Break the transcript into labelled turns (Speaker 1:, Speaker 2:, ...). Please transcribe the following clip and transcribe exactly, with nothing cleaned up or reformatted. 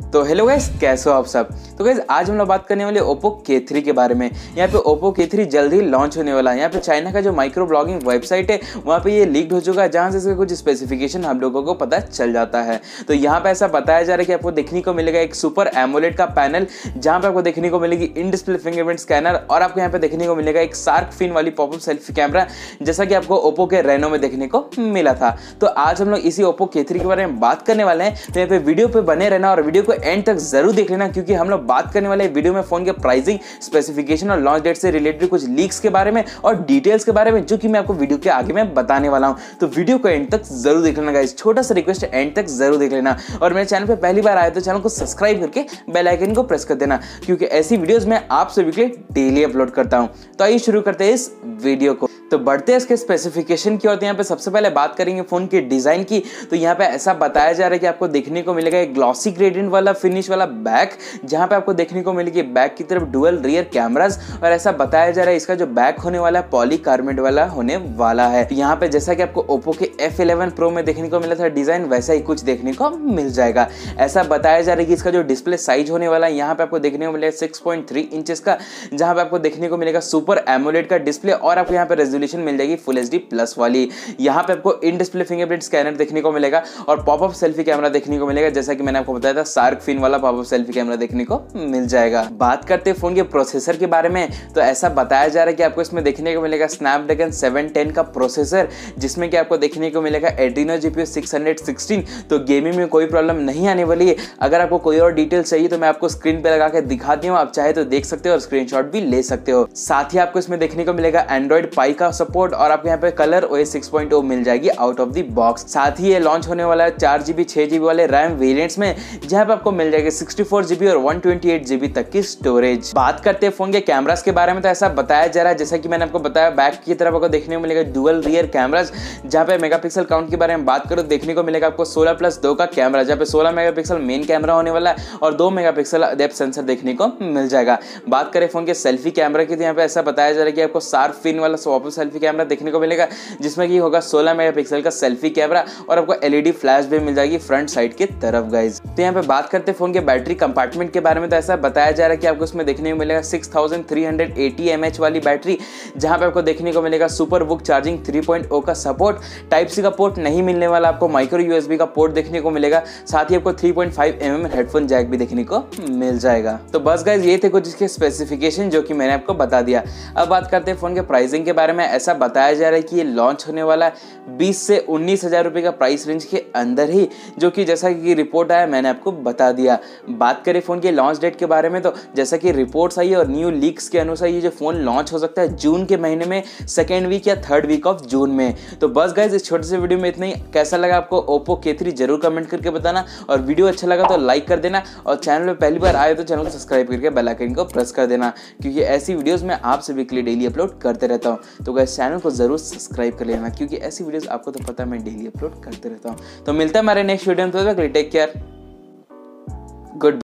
Speaker 1: तो hello guys, कैसे हो आप सब। तो गाइस आज हम लोग बात करने वाले ओप्पो के थ्री के बारे में। यहाँ पे ओप्पो के थ्री जल्द ही लॉन्च होने वाला है। यहाँ पे चाइना का जो माइक्रो ब्लॉगिंग वेबसाइट है वहाँ पे ये लीक्ड हो चुका है, जहाँ से इसके कुछ स्पेसिफिकेशन हम लोगों को पता चल जाता है। तो यहाँ पे ऐसा बताया जा रहा है कि आपको देखने को मिलेगा एक सुपर एमोलेड का पैनल, जहाँ पे आपको देखने को मिलेगी इन डिस्प्ले फिंगरप्रिंट स्कैनर, और आपको यहाँ पे देखने को मिलेगा एक शार्क फिन वाली पॉपअप सेल्फी कैमरा, जैसा कि आपको ओप्पो के रेनो में देखने को मिला था। तो आज हम लोग इसी ओप्पो के थ्री के बारे में बात करने वाले हैं। तो यहाँ पे वीडियो पे बने रहना और वीडियो को एंड तक जरूर देख लेना, क्योंकि हम लोग बात करने वाले वीडियो में फोन के प्राइसिंग, स्पेसिफिकेशन और लॉन्च डेट से रिलेटेड कुछ लीक्स के बारे में और डिटेल्स के बारे में, जो कि मैं आपको वीडियो के आगे में बताने वाला हूं। तो वीडियो को एंड तक जरूर देख लेना गाइस, छोटा सा रिक्वेस्ट है, एंड तक जरूर देख लेना। और मेरे चैनल पे पहली बार आए तो चैनल को सब्सक्राइब करके बेल आइकन को प्रेस कर देना, क्योंकि ऐसी वीडियोस मैं आप सभी के लिए डेली अपलोड करता हूं। तो आइए शुरू करते हैं इस वीडियो को। तो बढ़ते हैं इसके स्पेसिफिकेशन की ओर। तो यहाँ पे सबसे पहले बात करेंगे फोन के डिजाइन की। तो यहाँ पे ऐसा बताया जा रहा है कि आपको देखने को मिलेगा एक ग्लॉसी ग्रेडियंट वाला फिनिश वाला बैक, जहाँ पे आपको देखने को मिलेगी बैक की तरफ डुअल रियर कैमरास, और ऐसा बताया जा रहा है इसका जो बैक होने वाला है पॉलीकार्बोनेट वाला होने वाला है। यहाँ पे जैसा कि आपको ओप्पो के एफ इलेवन प्रो में देखने को मिला था डिजाइन, वैसा ही कुछ देखने को मिल जाएगा। ऐसा बताया जा रहा है कि इसका जो डिस्प्ले साइज होने वाला है यहाँ पे आपको देखने को मिलेगा सिक्स पॉइंट थ्री इंचेस का, जहाँ पे आपको देखने को मिलेगा सुपर एमोलेड का डिस्प्ले, और आपको यहाँ पे रेजोल्यूशन मिल जाएगी फुल एचडी प्लस वाली। यहाँ पे आपको इन डिस्प्ले फिंगरप्रिंट स्कैनर देखने को मिलेगा और पॉपअप सेल्फी कैमरा देखने को मिलेगा, जैसा कि मैंने आपको बताया था शार्क फिन वाला पॉपअप सेल्फी कैमरा देखने को मिल जाएगा। बात करते हैं फोन के प्रोसेसर के बारे में। तो ऐसा बताया जा रहा है कि आपको इसमें देखने को मिलेगा स्नैपड्रैगन सेवन टेन का प्रोसेसर, जिसमें कि आपको देखने को मिलेगा एड्रीनो जीपीयू सिक्स सिक्सटीन। तो गेमिंग में कोई प्रॉब्लम नहीं आने वाली है। अगर आपको कोई और डिटेल चाहिए तो मैं आपको स्क्रीन पे लगा के दिखाती हूँ, आप चाहे तो देख सकते हो और स्क्रीनशॉट भी ले सकते हो। साथ ही आपको इसमें देखने को मिलेगा एंड्रॉइड पाई का सपोर्ट, और आपको यहाँ पे Color OS six point O मिल जाएगी आउट ऑफ द बॉक्स। साथ ही ये लॉन्च होने वाला है चार जीबी छह जीबी वाले रैम वेरिएंट्स में, जहां पे आपको मिल जाएगी सिक्सटी फोर जीबी और वन ट्वेंटी एट जीबी तक की स्टोरेज। बात करते हैं फोन के कैमरास के बारे में। तो ऐसा बताया जा रहा है, जैसा कि मैंने आपको बताया, बैक की तरफ आपको देखने को मिलेगा डुअल रियर कैमरास, जहां पे मेगापिक्सल काउंट के बारे में बात करो देखने को मिलेगा आपको सोलह प्लस दो का कैमरा, जहां पे सोलह मेगापिक्सल मेन कैमरा होने वाला है और दो मेगापिक्सल डेप्थ सेंसर देखने को मिल जाएगा। बात करें फोन के सेल्फी कैमरा की, तो यहाँ पे ऐसा बताया जा रहा है कि आपको शार्क फिन वाला पॉपअप सेल्फी कैमरा देखने को मिलेगा, जिसमें कि होगा सोलह मेगापिक्सल का सेल्फी कैमरा, और आपको एलईडी फ्लैश भी मिल जाएगी फ्रंट साइड की तरफ गाइज। तो यहाँ पे बात करते हैं फोन के बैटरी कंपार्टमेंट के बारे में। तो ऐसा बताया जा रहा है कि आपको इसमें देखने को मिलेगा six thousand three hundred eighty mAh वाली बैटरी, जहां पे आपको देखने को मिलेगा सुपर बुक चार्जिंग थ्री पॉइंट ओ का सपोर्ट, टाइप सी का पोर्ट नहीं मिलने वाला, आपको माइक्रो यूएसबी का पोर्ट देखने को मिलेगा। साथ ही आपको three point five M M headphone jack भी देखने को मिल जाएगा। तो बस गाइज ये थे कुछ इसके स्पेसिफिकेशन जो कि मैंने आपको बता दिया। अब बात करते हैं फोन के प्राइसिंग के बारे में। ऐसा बताया जा रहा है कि ये लॉन्च होने वाला है बीस से उन्नीस हजार रुपए का प्राइस रेंज के अंदर ही, जो कि जैसा कि रिपोर्ट आया मैंने आपको बता दिया। बात करें फोन के लॉन्च डेट के बारे में, तो जैसा कि रिपोर्ट्स आई और न्यू लीक्स के अनुसार ये जो फोन लॉन्च हो सकता है जून के महीने में, सेकेंड वीक या थर्ड वीक ऑफ जून में। तो बस गाइज इस छोटे से वीडियो में इतना ही। कैसा लगा आपको ओप्पो के थ्री जरूर कमेंट करके बताना, और वीडियो अच्छा लगा तो लाइक कर देना, और चैनल में पहली बार आए तो चैनल को सब्सक्राइब करके बेल आइकन को प्रेस कर देना, क्योंकि ऐसी वीडियोस मैं आप सभी के लिए डेली अपलोड करते रहता हूँ। तो गाइज चैनल को जरूर सब्सक्राइब कर लेना, क्योंकि ऐसी वीडियोस आपको तो पता है मैं डेली अपलोड करते रहता हूँ। तो मिलता है हमारे नेक्स्ट वीडियो में, तो टेक केयर, गुड।